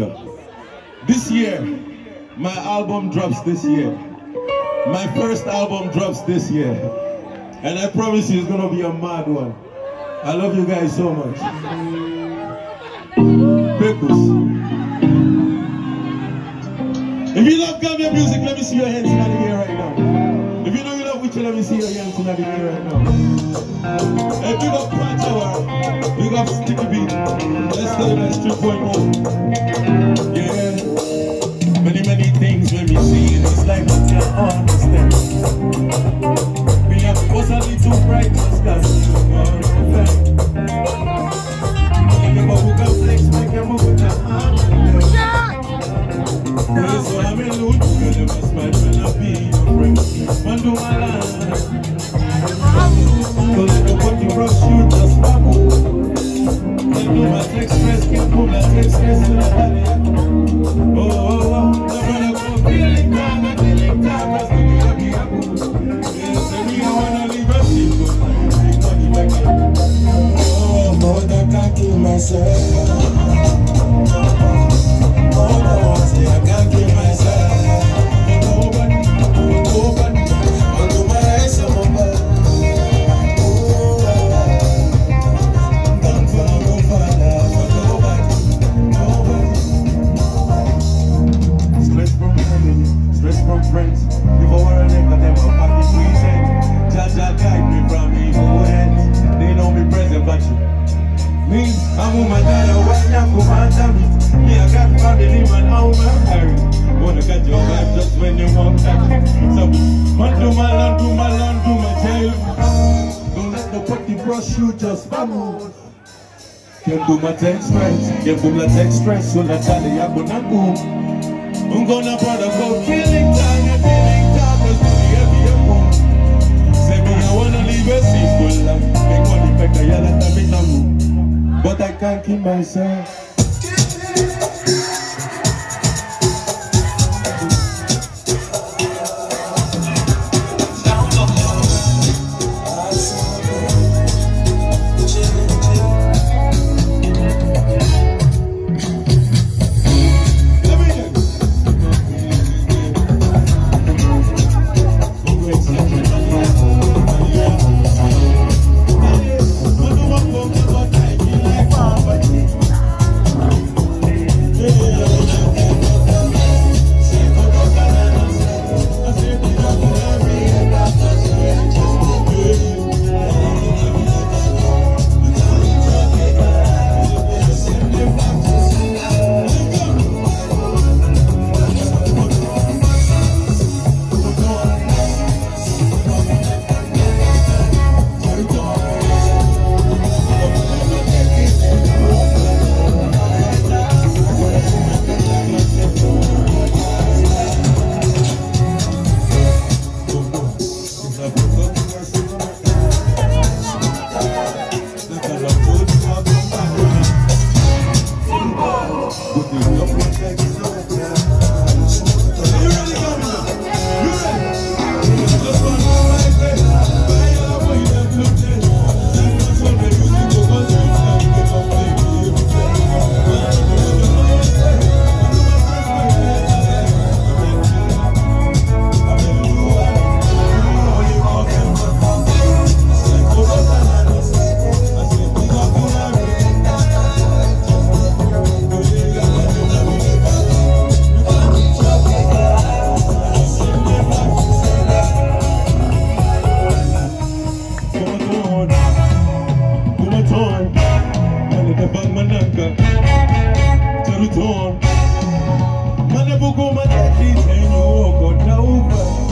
This year, my album drops this year. My first album drops this year. And I promise you it's gonna be a mad one. I love you guys so much. Pickles. If you love Gambia music, let me see your hands in the air right now. If you know you love Uchee, let me see your hands in the air right now. Hey, big up Tower, big up Sticky Beat. Let's go to 3.0. Yeah. Many things when we see it, it's like we can't understand. We have was a little bright, just got to flex, make a move with your hand. So I'm in loot, you never smile when I be your friend. Man do my land. So let the body brush you, just bubble. Let me my express, can't pull that express to the body. Oh, never go feeling time, that's to be happy. Yes, we don't wanna leave a single life. Oh, more than I can't kill myself. You just vamos. Can't do my text stress, can't do my text stress, so let's tell you I'm gonna boom. I'm gonna brother go feeling tired, let's do the heavy boom. Say me I wanna live a simple life, make money back the yellow that me no move. But I can't keep myself. Man, I go my daddy's and you go down.